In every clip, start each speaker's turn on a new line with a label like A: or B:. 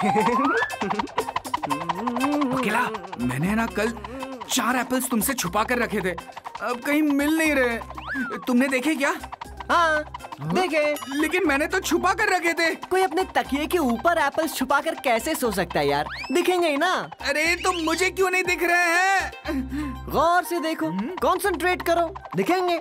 A: अकेला, मैंने ना कल 4 एप्पल्स तुमसे छुपा कर रखे थे, अब कहीं मिल नहीं रहे। तुमने देखे क्या?
B: हाँ देखे,
A: लेकिन मैंने तो छुपा कर रखे थे।
B: कोई अपने तकिए के ऊपर एप्पल्स छुपा कर कैसे सो सकता है यार? दिखेंगे ही ना।
A: अरे तो मुझे क्यों नहीं दिख रहे हैं?
B: गौर से देखो, कंसंट्रेट करो, दिखेंगे।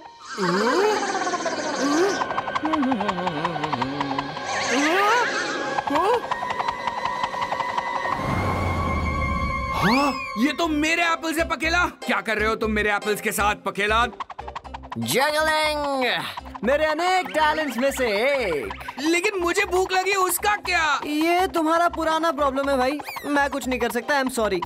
A: हाँ, ये तो मेरे एप्पल्स है पकेला। क्या कर रहे हो तुम मेरे एप्पल्स के साथ पकेला?
B: जगलिंग, मेरे अनेक टैलेंट्स में से एक।
A: लेकिन मुझे भूख लगी, उसका क्या?
B: ये तुम्हारा पुराना प्रॉब्लम है भाई, मैं कुछ नहीं कर सकता। I am sorry.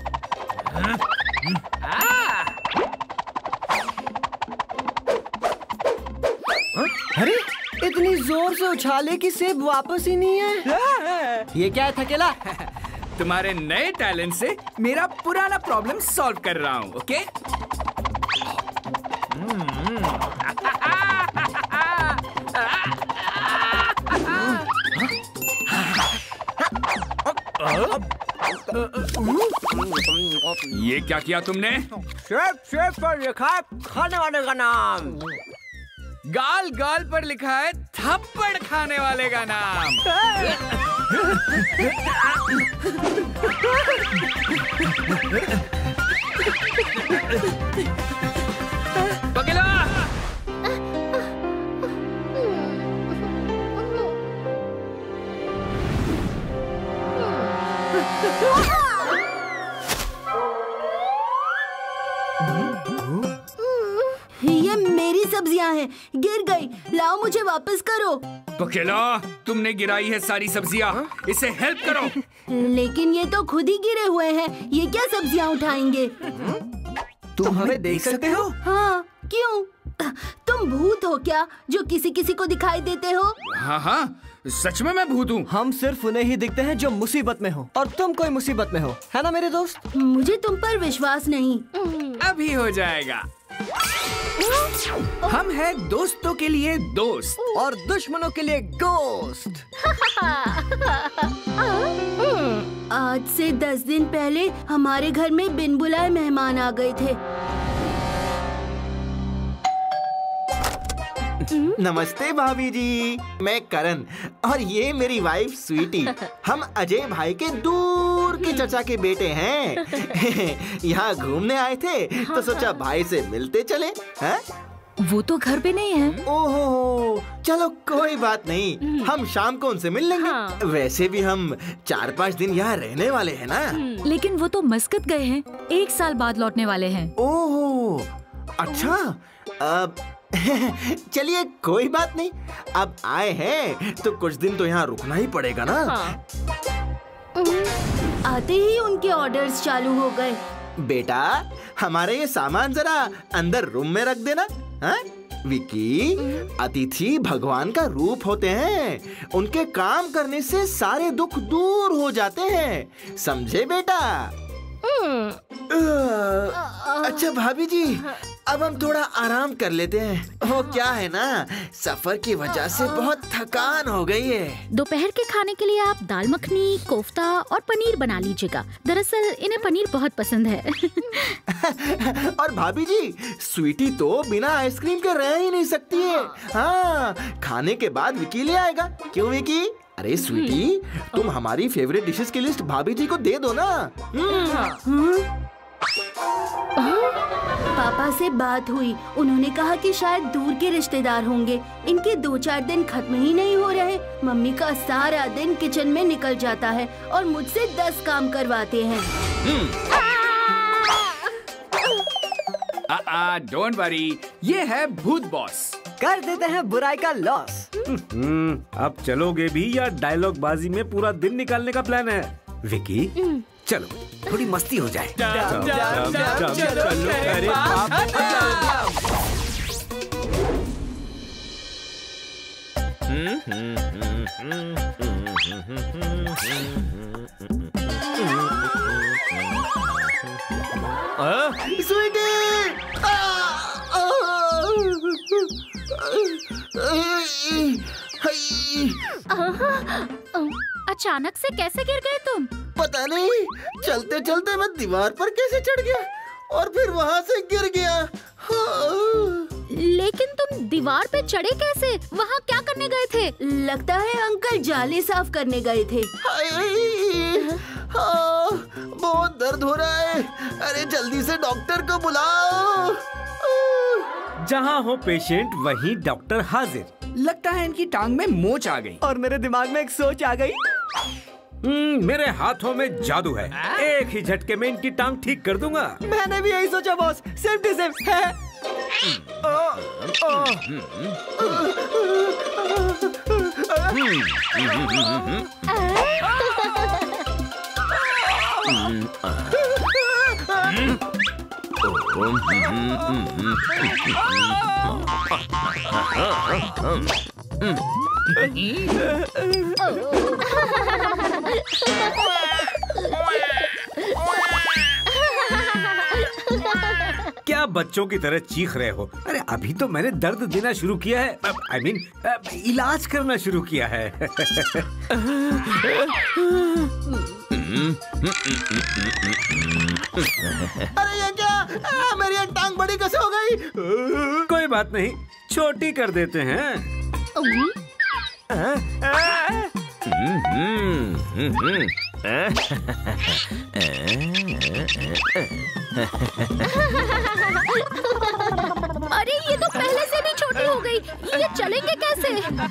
B: अरे इतनी जोर से उछाले कि सेब वापस ही नहीं है। ये क्या है थकेला?
A: तुम्हारे नए टैलेंट से मेरा पुराना प्रॉब्लम सॉल्व कर रहा हूँ। ओके? ये क्या किया तुमने?
B: शेफ पर लिखा है खाने वाले का नाम।
A: गाल गाल पर लिखा है थप्पड़ खाने वाले का नाम। पकड़ा।
C: ये मेरी सब्जियां हैं, गिर गई, लाओ मुझे वापस करो।
A: पकेला, तुमने गिराई है सारी सब्जियां, इसे हेल्प करो।
C: लेकिन ये तो खुद ही गिरे हुए हैं, ये क्या सब्जियां उठाएंगे?
B: तुम हमें देख सकते हो?
C: हाँ, क्यों? तुम भूत हो क्या जो किसी किसी को दिखाई देते हो?
A: हाँ हाँ, सच में मैं भूत हूँ।
B: हम सिर्फ उन्हें ही दिखते हैं जो मुसीबत में हो, और तुम कोई मुसीबत में हो, है ना मेरे दोस्त?
C: मुझे तुम पर विश्वास नहीं।
A: अभी हो जाएगा। हम हैं दोस्तों के लिए दोस्त
B: और दुश्मनों के लिए गोस्ट।
C: आज से 10 दिन पहले हमारे घर में बिन बुलाए मेहमान आ गए थे।
D: नमस्ते भाभी जी, मैं करण और ये मेरी वाइफ स्वीटी। हम अजय भाई के दूर के चचा के बेटे हैं। यहाँ घूमने आए थे तो सोचा भाई से मिलते चले। हैं?
E: वो तो घर पे नहीं है।
D: ओहो, चलो कोई बात नहीं, हम शाम को उनसे मिल लेंगे।
E: हाँ।
D: वैसे भी हम 4-5 दिन यहाँ रहने वाले हैं ना।
E: लेकिन वो तो मस्कत गए हैं, 1 साल बाद लौटने वाले हैं।
D: ओहो, अच्छा। अब चलिए कोई बात नहीं, अब आए हैं तो कुछ दिन तो यहाँ रुकना ही पड़ेगा ना।
C: आते ही उनके ऑर्डर्स चालू हो गए।
D: बेटा, हमारे ये सामान जरा अंदर रूम में रख देना। हाँ? विकी, अतिथि भगवान का रूप होते हैं, उनके काम करने से सारे दुख दूर हो जाते हैं, समझे बेटा? अच्छा भाभी जी, अब हम थोड़ा आराम कर लेते हैं। वो क्या है ना, सफर की वजह से बहुत थकान हो गई है।
F: दोपहर के खाने के लिए आप दाल मखनी, कोफ्ता और पनीर बना लीजिएगा। दरअसल इन्हें पनीर बहुत पसंद है।
D: और भाभी जी, स्वीटी तो बिना आइसक्रीम के रह ही नहीं सकती है। हाँ, खाने के बाद विकी ले आएगा। क्यों विकी? अरे स्वीटी, तुम हमारी फेवरेट डिशेस की लिस्ट भाभी जी को दे दो ना।
C: पापा से बात हुई, उन्होंने कहा कि शायद दूर के रिश्तेदार होंगे। इनके 2-4 दिन खत्म ही नहीं हो रहे। मम्मी का सारा दिन किचन में निकल जाता है और मुझसे 10 काम करवाते हैं।
A: डोंट वरी, ये है भूत बॉस।
B: कर देते हैं बुराई का लॉस।
G: अब चलोगे भी या डायलॉग बाजी में पूरा दिन निकालने का प्लान है? विकी, चलो थोड़ी मस्ती हो जाए। चलो, अरे
D: स्वीटी!
F: अचानक से कैसे गिर गए तुम?
D: पता नहीं, चलते चलते मैं दीवार पर कैसे चढ़ गया और फिर वहाँ से गिर गया। हाँ।
F: लेकिन तुम दीवार पे चढ़े कैसे? वहाँ क्या करने गए थे?
C: लगता है अंकल जाले साफ करने गए थे।
D: हाँ, बहुत दर्द हो रहा है। अरे जल्दी से डॉक्टर को बुलाओ।
G: जहाँ हो पेशेंट वहीं डॉक्टर हाजिर।
A: लगता है इनकी टांग में मोच आ गई।
B: और मेरे दिमाग में एक सोच आ गई।
G: मेरे हाथों में जादू है, एक ही झटके में इनकी टांग ठीक कर दूंगा।
B: मैंने भी यही सोचा बॉस, सेम टू सेम है।
G: क्या बच्चों की तरह चीख रहे हो? अरे अभी तो मैंने दर्द देना शुरू किया है, I mean, इलाज करना शुरू किया है।
D: अरे ये क्या? मेरी एक टांग बड़ी कैसे हो गई?
G: कोई बात नहीं, छोटी कर देते हैं।
F: अरे ये तो पहले से भी छोटी हो गई, ये चलेंगे कैसे?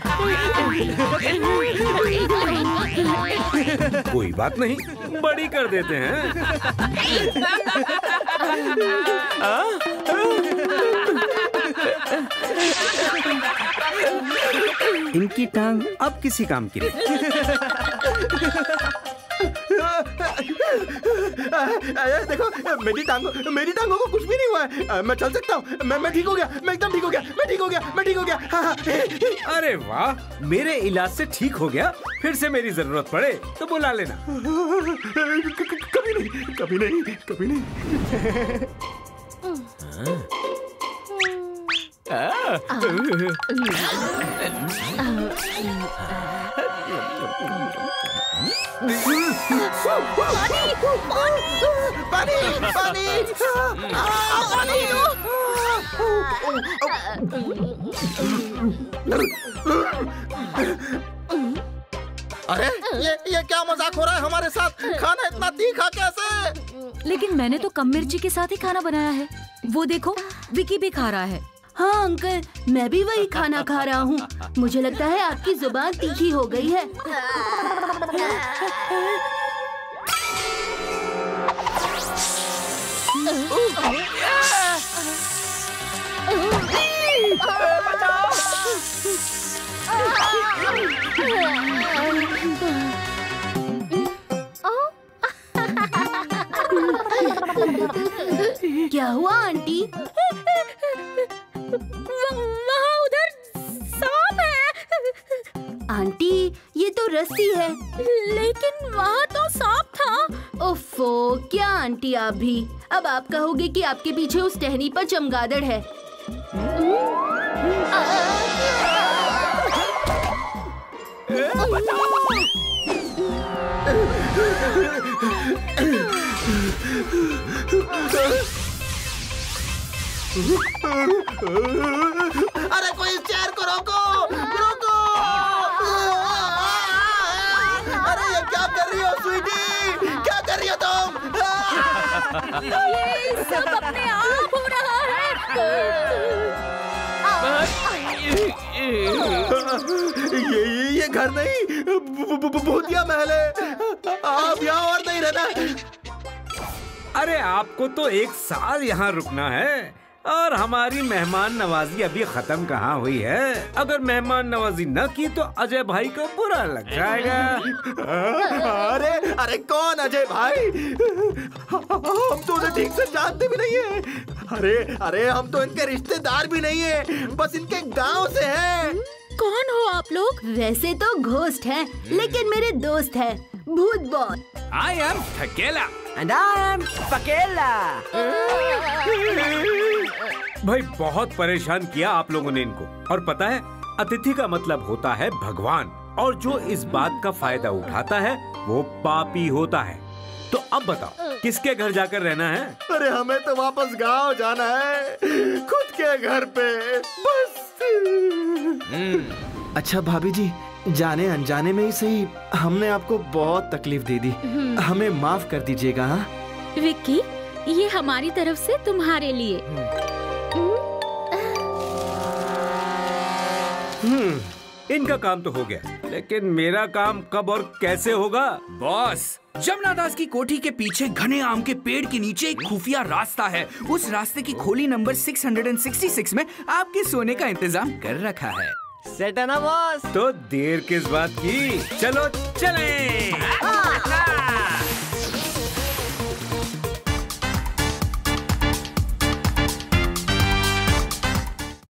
G: कोई बात नहीं, बड़ी कर देते हैं। इनकी टांग अब किसी काम की नहीं।
D: देखो, मेरी टांगों को कुछ भी नहीं हुआ है। मैं चल सकता हूँ। मैं ठीक हो गया। मैं एकदम ठीक हो गया। मैं ठीक हो गया। हाँ।
G: अरे वाह, मेरे इलाज से ठीक हो गया। फिर से मेरी जरूरत पड़े तो बुला लेना।
D: कभी नहीं। अरे ये क्या मजाक हो रहा है हमारे साथ? खाना इतना तीखा कैसे?
E: लेकिन मैंने तो कम मिर्ची के साथ ही खाना बनाया है। वो देखो, विकी भी खा रहा है।
C: हाँ अंकल, मैं भी वही खाना खा रहा हूँ। मुझे लगता है आपकी जुबान तीखी हो गई है। क्या हुआ आंटी?
F: वहाँ उधर सांप है।
C: आंटी, ये तो रस्सी है।
F: लेकिन वहाँ तो सांप था।
C: ओफो, क्या आंटी आप भी? अब आप कहोगे कि आपके पीछे उस टहनी पर चमगादड़ है।
D: अरे कोई इस चेयर को रोको। अरे ये क्या कर रही हो स्वीटी? क्या कर रही हो तुम?
F: ये सब अपने आप हो रहा है।
D: ये घर नहीं, भूतिया महल है। आप यहाँ और नहीं रहना।
G: अरे आपको तो 1 साल यहाँ रुकना है और हमारी मेहमान नवाजी अभी खत्म कहाँ हुई है। अगर मेहमान नवाजी न की तो अजय भाई को बुरा लग जाएगा।
D: अरे कौन अजय भाई? हम तो उन्हें ठीक से जानते भी नहीं है। अरे हम तो इनके रिश्तेदार भी नहीं है, बस इनके गांव से हैं।
F: कौन हो आप लोग?
C: वैसे तो घोस्ट हैं, लेकिन मेरे दोस्त हैं, भूत बॉस।
G: I am थकेला।
B: And I am फकेला।
G: भाई बहुत परेशान किया आप लोगों ने इनको। और पता है, अतिथि का मतलब होता है भगवान। और जो इस बात का फायदा उठाता है वो पापी होता है। तो अब बताओ किसके घर जाकर रहना है?
D: अरे हमें तो वापस गांव जाना है, खुद के घर पे बस। अच्छा भाभी जी, जाने अनजाने में ही सही हमने आपको बहुत तकलीफ दे दी, हमें माफ कर दीजिएगा। हाँ
F: विक्की, ये हमारी तरफ से तुम्हारे लिए।
G: इनका काम तो हो गया, लेकिन मेरा काम कब और कैसे होगा?
A: बॉस, जमुना दास की कोठी के पीछे घने आम के पेड़ के नीचे एक खुफिया रास्ता है। उस रास्ते की खोली नंबर 666 में आपके सोने का इंतजाम कर रखा है।
B: सेट है ना बॉस?
G: तो देर किस बात की, चलो चलें।